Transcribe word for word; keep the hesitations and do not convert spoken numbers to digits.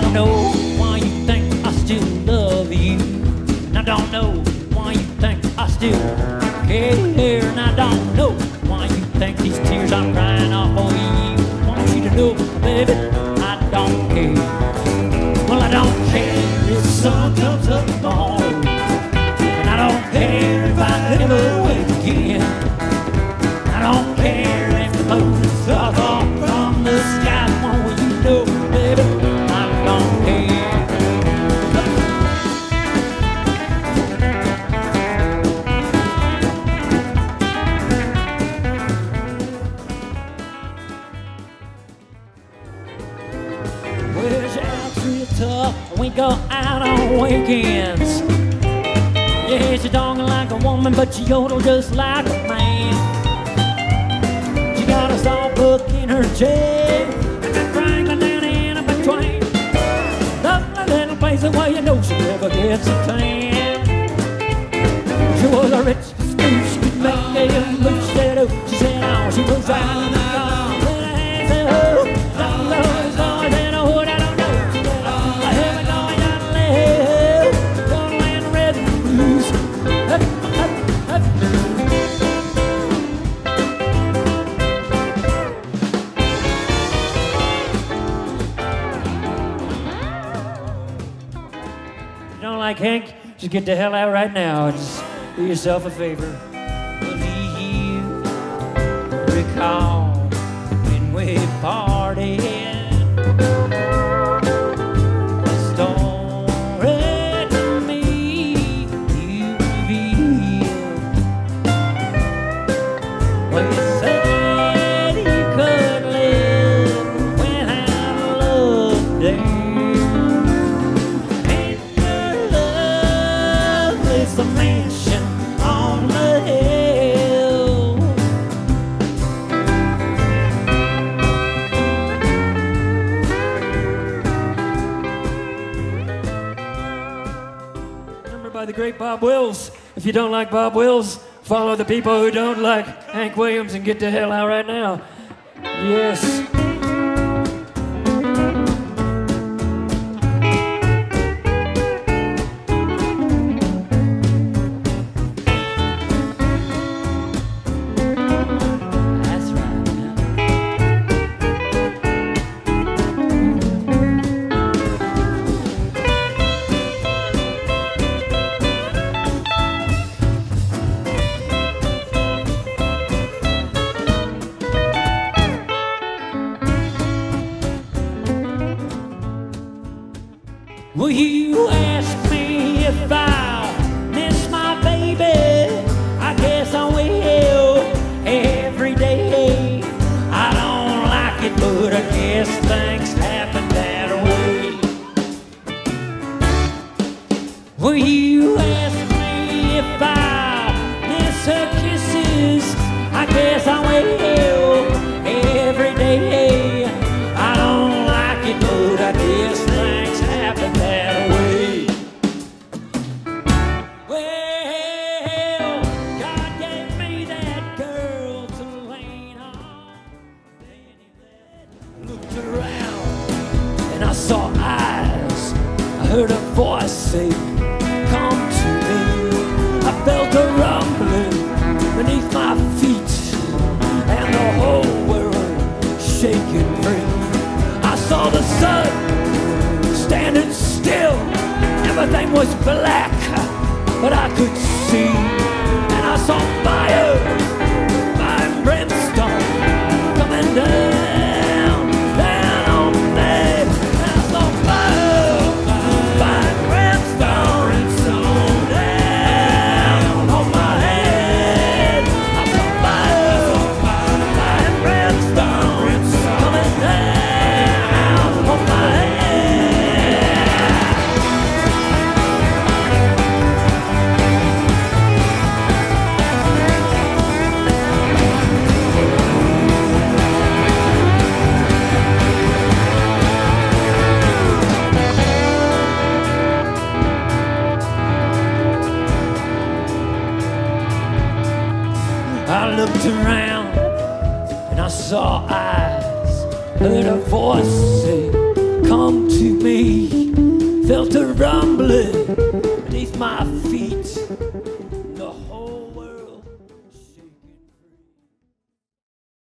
don't know why you think I still love you. And I don't know why you think I still care. And I don't know why you think these tears I'm crying are for you. I want you to know, baby, I don't care. Well, I don't care if the sun comes up tomorrow. And I don't care if I never wake again. I don't care if the moon starts off from the sky. I want you to know, baby, I don't care. Well, she acts real tough. We go out on weekends. Yeah, she talking like a woman, but she yodel just like a man. She got a soft book in her chair, and that Franklin down in a between. Lovely little place where you know she never gets a tan. She was a rich spoon, she could make a mooch that oh, she said, oh, she was out in the car. When her hands said, oh, down low, it's going in a hood, I don't know. She said, oh, I hear me going down the hill, gonna land the rhythm blues. Up, up, up. You don't like Hank? Just get the hell out right now. Just do yourself a favor. Will you recall when we partied? The story to me you revealed. Well, you said you could live without love, dear. The mansion on the hill. Remember by the great Bob Wills. If you don't like Bob Wills, follow the people who don't like Hank Williams and get the hell out right now. Yes. Will you ask me if I miss my baby? I guess I will every day. I don't like it, but I guess things happen that way. Will you ask me if I miss her kisses? I guess I will every day. I don't like it, but I guess things happen that way. Well, God gave me that girl to lean on. Then he looked around and I saw eyes. I heard a voice say, come to me. I felt a rumbling beneath my feet and the whole world shaking free. I saw the sun standing still. Everything was black, but I could see. And I saw fire, fire and brimstone coming down, down on me. And I saw fire, fire and brimstone down on my head. I saw fire, fire and brimstone coming down on my head. I looked around and I saw eyes, heard a voice say, come belonged to me. Felt a rumbling beneath my feet.